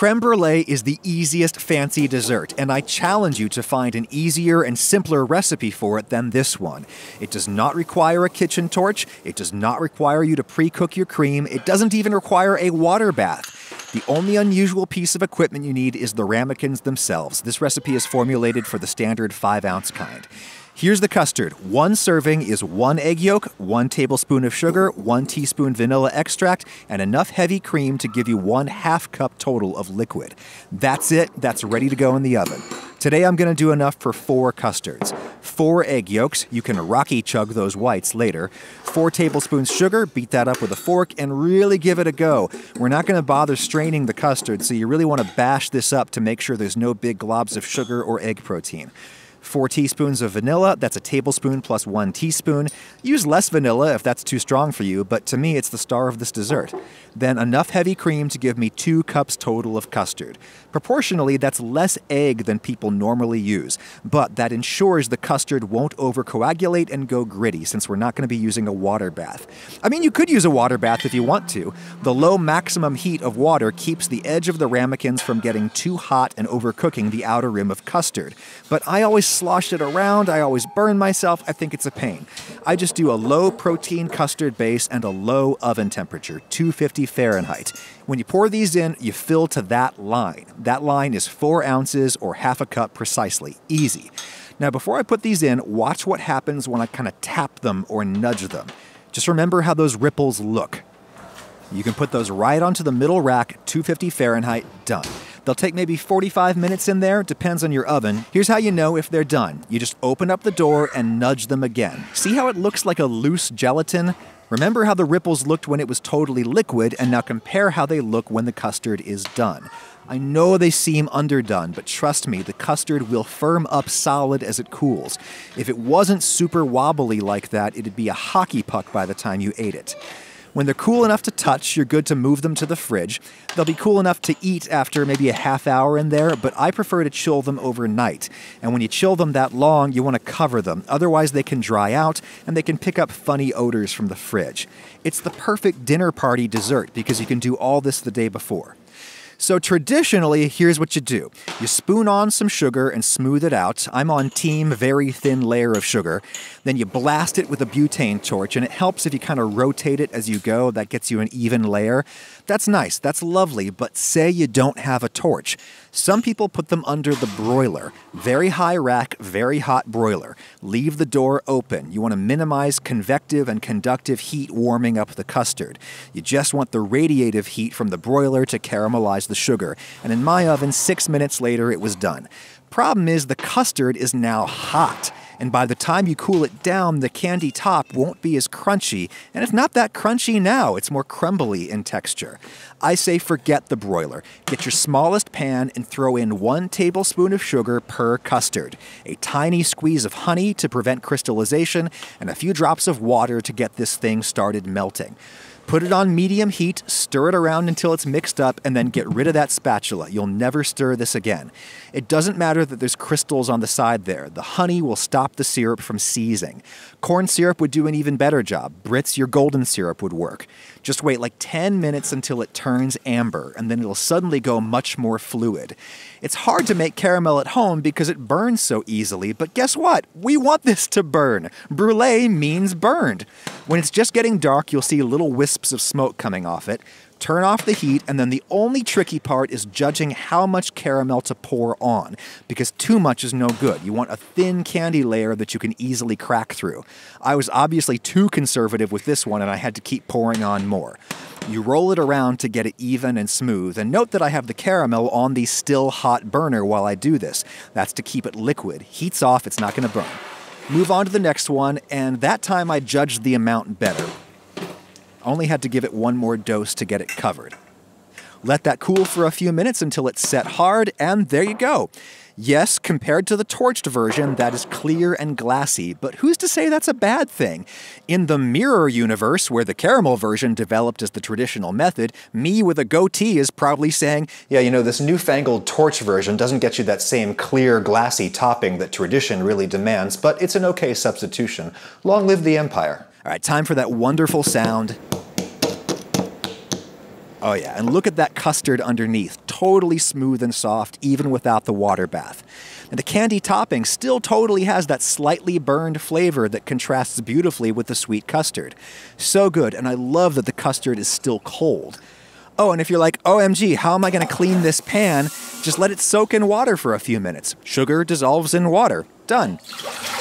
Creme brulee is the easiest fancy dessert, and I challenge you to find an easier and simpler recipe for it than this one. It does not require a kitchen torch, it does not require you to pre-cook your cream, it doesn't even require a water bath. The only unusual piece of equipment you need is the ramekins themselves. This recipe is formulated for the standard 5-ounce kind. Here's the custard. 1 serving is 1 egg yolk, 1 tablespoon of sugar, 1 teaspoon vanilla extract, and enough heavy cream to give you 1/2 cup total of liquid. That's it. That's ready to go in the oven. Today I'm going to do enough for 4 custards. 4 egg yolks. You can rocky chug those whites later. 4 tablespoons sugar. Beat that up with a fork and really give it a go. We're not going to bother straining the custard, so you really want to bash this up to make sure there's no big globs of sugar or egg protein. 4 teaspoons of vanilla, that's a tablespoon plus 1 teaspoon. Use less vanilla if that's too strong for you, but to me it's the star of this dessert. Then enough heavy cream to give me 2 cups total of custard. Proportionally, that's less egg than people normally use, but that ensures the custard won't overcoagulate and go gritty since we're not going to be using a water bath. I mean, you could use a water bath if you want to. The low maximum heat of water keeps the edge of the ramekins from getting too hot and overcooking the outer rim of custard. But I always slosh it around, I always burn myself, I think it's a pain. I just do a low protein custard base and a low oven temperature, 250 Fahrenheit. When you pour these in, you fill to that line. That line is 4 ounces or 1/2 cup precisely. Easy. Now before I put these in, watch what happens when I kind of tap them or nudge them. Just remember how those ripples look. You can put those right onto the middle rack, 250 Fahrenheit, done. They'll take maybe 45 minutes in there, depends on your oven. Here's how you know if they're done. You just open up the door and nudge them again. See how it looks like a loose gelatin? Remember how the ripples looked when it was totally liquid, and now compare how they look when the custard is done. I know they seem underdone, but trust me, the custard will firm up solid as it cools. If it wasn't super wobbly like that, it'd be a hockey puck by the time you ate it. When they're cool enough to touch, you're good to move them to the fridge. They'll be cool enough to eat after maybe a half hour in there, but I prefer to chill them overnight. And when you chill them that long, you want to cover them. Otherwise, they can dry out and they can pick up funny odors from the fridge. It's the perfect dinner party dessert because you can do all this the day before. So traditionally, here's what you do. You spoon on some sugar and smooth it out. I'm on team very thin layer of sugar. Then you blast it with a butane torch, and it helps if you kind of rotate it as you go. That gets you an even layer. That's nice, that's lovely, but say you don't have a torch. Some people put them under the broiler. Very high rack, very hot broiler. Leave the door open. You want to minimize convective and conductive heat warming up the custard. You just want the radiative heat from the broiler to caramelize the sugar. And in my oven, 6 minutes later, it was done. Problem is, the custard is now hot. And by the time you cool it down, the candy top won't be as crunchy, and it's not that crunchy now, it's more crumbly in texture. I say forget the broiler. Get your smallest pan and throw in 1 tablespoon of sugar per custard, a tiny squeeze of honey to prevent crystallization, and a few drops of water to get this thing started melting. Put it on medium heat, stir it around until it's mixed up, and then get rid of that spatula. You'll never stir this again. It doesn't matter that there's crystals on the side there. The honey will stop the syrup from seizing. Corn syrup would do an even better job. Brits, your golden syrup would work. Just wait like 10 minutes until it turns amber, and then it'll suddenly go much more fluid. It's hard to make caramel at home because it burns so easily, but guess what? We want this to burn. Brulee means burned. When it's just getting dark, you'll see little wisps of smoke coming off it. Turn off the heat, and then the only tricky part is judging how much caramel to pour on, because too much is no good. You want a thin candy layer that you can easily crack through. I was obviously too conservative with this one, and I had to keep pouring on more. You roll it around to get it even and smooth, and note that I have the caramel on the still hot burner while I do this. That's to keep it liquid. Heat's off, it's not going to burn. Move on to the next one, and that time I judged the amount better. Only had to give it 1 more dose to get it covered. Let that cool for a few minutes until it's set hard, and there you go. Yes, compared to the torched version, that is clear and glassy, but who's to say that's a bad thing? In the mirror universe, where the caramel version developed as the traditional method, me with a goatee is probably saying, yeah, you know, this newfangled torch version doesn't get you that same clear, glassy topping that tradition really demands, but it's an okay substitution. Long live the empire. All right, time for that wonderful sound. Oh yeah, and look at that custard underneath. Totally smooth and soft, even without the water bath. And the candy topping still totally has that slightly burned flavor that contrasts beautifully with the sweet custard. So good, and I love that the custard is still cold. Oh, and if you're like, OMG, how am I going to clean this pan? Just let it soak in water for a few minutes. Sugar dissolves in water. Done.